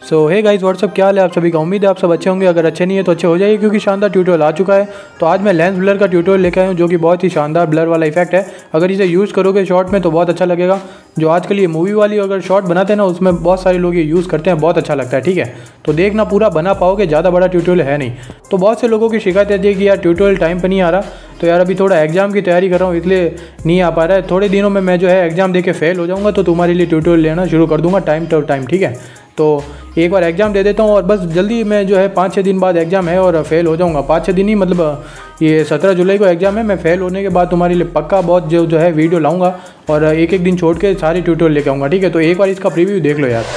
सो hey guys what's up, क्या हाल है आप सभी का। उम्मीद है आप सब अच्छे होंगे। अगर अच्छे नहीं है तो अच्छे हो जाइए, क्योंकि शानदार ट्यूटोरियल आ चुका है। तो आज मैं लेंस ब्लर का ट्यूटोरियल लेकर आया हूँ, जो कि बहुत ही शानदार ब्लर वाला इफेक्ट है। अगर इसे यूज़ करोगे शॉर्ट में तो बहुत अच्छा लगेगा। जो आजकल ये मूवी वाली अगर शॉर्ट बनाते हैं ना, उसमें बहुत सारे लोग ये यूज़ करते हैं, बहुत अच्छा लगता है। ठीक है, तो देखना पूरा बना पाओगे, ज़्यादा बड़ा ट्यूटोरियल है नहीं। तो बहुत से लोगों की शिकायत रहती है कि यार ट्यूटोरियल टाइम पर नहीं आ रहा। तो यार अभी थोड़ा एग्जाम की तैयारी कर रहा हूँ, इसलिए नहीं आ पा रहा है। थोड़े दिनों में मैं जो है एग्जाम दे के फेल हो जाऊँगा, तो तुम्हारे लिए ट्यूटोरियल लेना शुरू कर दूँगा टाइम टू टाइम। ठीक है, तो एक बार एग्ज़ाम दे देता हूँ और बस जल्दी मैं जो है 5-6 दिन बाद एग्ज़ाम है और फेल हो जाऊँगा। 5-6 दिन ही, मतलब ये 17 जुलाई को एग्ज़ाम है। मैं फेल होने के बाद तुम्हारे लिए पक्का बहुत जो है वीडियो लाऊंगा और एक दिन छोड़ के सारे ट्यूटोरियल लेके आऊँगा। ठीक है, तो एक बार इसका प्रीव्यू देख लो यार।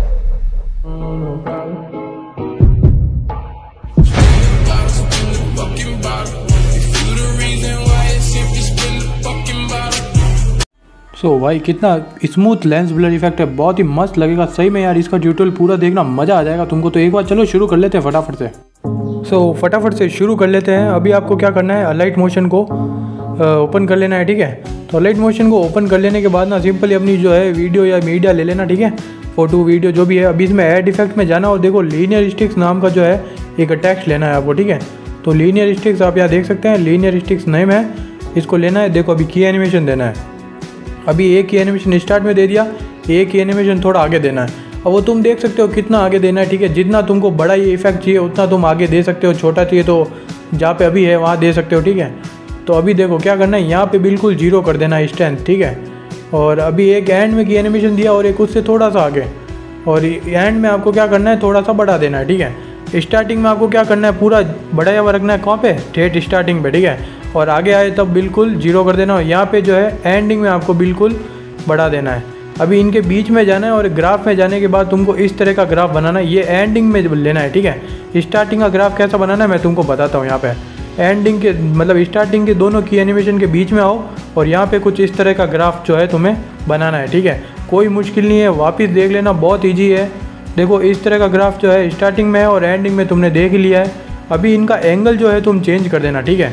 भाई कितना स्मूथ लेंस ब्लर इफेक्ट है, बहुत ही मस्त लगेगा सही में यार। इसका ट्यूटोरियल पूरा देखना, मज़ा आ जाएगा तुमको। तो एक बार चलो शुरू कर लेते हैं फटाफट से। फटाफट से शुरू कर लेते हैं। अभी आपको क्या करना है, अलाइट मोशन को ओपन कर लेना है। ठीक है, तो अलाइट मोशन को ओपन कर लेने के बाद ना सिंपली अपनी जो है वीडियो या मीडिया ले लेना। ठीक है, फोटो वीडियो जो भी है। अभी इसमें ऐड इफेक्ट में जाना और देखो लीनियर स्टिक्स नाम का जो है एक टेक्स्ट लेना है आपको। ठीक है, तो लीनियर स्टिक्स आप यहाँ देख सकते हैं, लीनियर स्टिक्स नेम है, इसको लेना है। देखो अभी की एनिमेशन देना है। अभी एक की एनिमेशन स्टार्ट में दे दिया, एक की एनिमेशन थोड़ा आगे देना है। अब वो तुम देख सकते हो कितना आगे देना है। ठीक है, जितना तुमको बड़ा ये इफेक्ट चाहिए उतना तुम आगे दे सकते हो, छोटा चाहिए तो जहाँ पे अभी है वहाँ दे सकते हो। ठीक है, तो अभी देखो क्या करना है, यहाँ पे बिल्कुल 0 कर देना है स्ट्रेंथ। ठीक है, और अभी एक एंड में की एनिमेशन दिया और एक उससे थोड़ा सा आगे, और एंड में आपको क्या करना है, थोड़ा सा बढ़ा देना है। ठीक है, स्टार्टिंग में आपको क्या करना है, पूरा बढ़ाया हुआ रखना है। कहाँ पे, ठेठ स्टार्टिंग पे। ठीक है, और आगे आए तब बिल्कुल 0 कर देना। और यहाँ पे जो है एंडिंग में आपको बिल्कुल बढ़ा देना है। अभी इनके बीच में जाना है और ग्राफ में जाने के बाद तुमको इस तरह का ग्राफ बनाना है। ये एंडिंग में लेना है। ठीक है, स्टार्टिंग का ग्राफ कैसा बनाना है मैं तुमको बताता हूँ। यहाँ पे एंडिंग के मतलब स्टार्टिंग के दोनों की एनिमेशन के बीच में आओ और यहाँ पे कुछ इस तरह का ग्राफ जो है तुम्हें बनाना है। ठीक है, कोई मुश्किल नहीं है, वापस देख लेना, बहुत ईजी है। देखो इस तरह का ग्राफ जो है स्टार्टिंग में है और एंडिंग में तुमने देख लिया है। अभी इनका एंगल जो है तुम चेंज कर देना। ठीक है,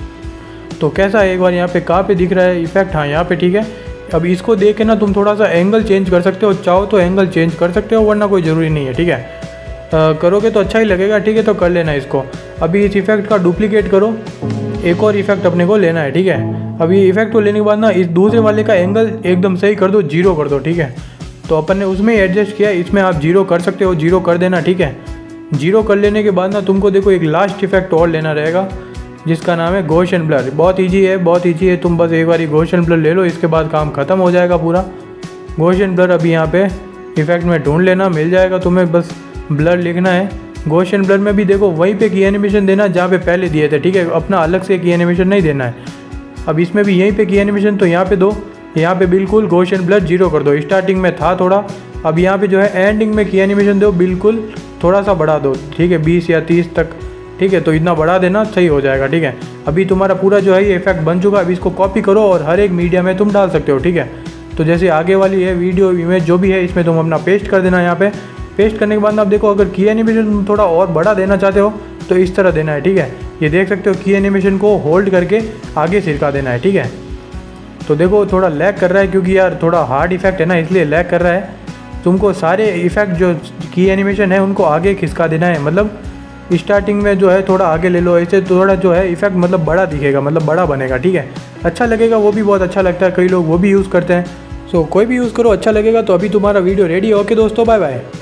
तो कैसा है, एक बार यहाँ पे कहाँ पे दिख रहा है इफेक्ट, हाँ यहाँ पे। ठीक है, अब इसको देख के ना तुम थोड़ा सा एंगल चेंज कर सकते हो, चाहो तो एंगल चेंज कर सकते हो, वरना कोई ज़रूरी नहीं है। ठीक है, करोगे तो अच्छा ही लगेगा। ठीक है, तो कर लेना इसको। अभी इस इफेक्ट का डुप्लीकेट करो, एक और इफेक्ट अपने को लेना है। ठीक है, अभी इफेक्ट को लेने के बाद ना इस दूसरे वाले का एंगल एकदम सही कर दो, 0 कर दो। ठीक है, तो अपन ने उसमें ही एडजस्ट किया, इसमें आप 0 कर सकते हो, 0 कर देना। ठीक है, 0 कर लेने के बाद ना तुमको देखो एक लास्ट इफेक्ट और लेना रहेगा, जिसका नाम है गॉसियन ब्लर। बहुत इजी है, बहुत इजी है। तुम बस एक बार गॉसियन ब्लर ले लो, इसके बाद काम खत्म हो जाएगा पूरा। गॉसियन ब्लर अभी यहाँ पे इफेक्ट में ढूंढ लेना, मिल जाएगा तुम्हें, बस ब्लर लिखना है। गॉसियन ब्लर में भी देखो वहीं पे की एनिमेशन देना जहाँ पे पहले दिए थे। ठीक है, अपना अलग से की एनिमेशन नहीं देना है। अब इसमें भी यहीं पे की एनिमेशन तो यहाँ पे दो, यहाँ पे बिल्कुल गॉसियन ब्लर 0 कर दो। स्टार्टिंग में था थोड़ा, अब यहाँ पे जो है एंडिंग में की एनिमेशन दो, बिल्कुल थोड़ा सा बढ़ा दो। ठीक है, 20 या 30 तक। ठीक है, तो इतना बढ़ा देना, सही हो जाएगा। ठीक है, अभी तुम्हारा पूरा जो है ये इफेक्ट बन चुका है। अभी इसको कॉपी करो और हर एक मीडिया में तुम डाल सकते हो। ठीक है, तो जैसे आगे वाली है वीडियो इमेज जो भी है, इसमें तुम अपना पेस्ट कर देना। यहाँ पे पेस्ट करने के बाद आप देखो, अगर की एनिमेशन तुम थोड़ा और बड़ा देना चाहते हो तो इस तरह देना है। ठीक है, ये देख सकते हो की एनिमेशन को होल्ड करके आगे सिरका देना है। ठीक है, तो देखो थोड़ा लैग कर रहा है, क्योंकि यार थोड़ा हार्ड इफेक्ट है ना, इसलिए लैग कर रहा है। तुमको सारे इफेक्ट जो की एनिमेशन है उनको आगे खिसका देना है, मतलब स्टार्टिंग में जो है थोड़ा आगे ले लो, ऐसे थोड़ा जो है इफेक्ट मतलब बड़ा दिखेगा, मतलब बड़ा बनेगा। ठीक है, अच्छा लगेगा, वो भी बहुत अच्छा लगता है, कई लोग वो भी यूज़ करते हैं। कोई भी यूज़ करो, अच्छा लगेगा। तो अभी तुम्हारा वीडियो रेडी है। ओके दोस्तों, बाय बाय।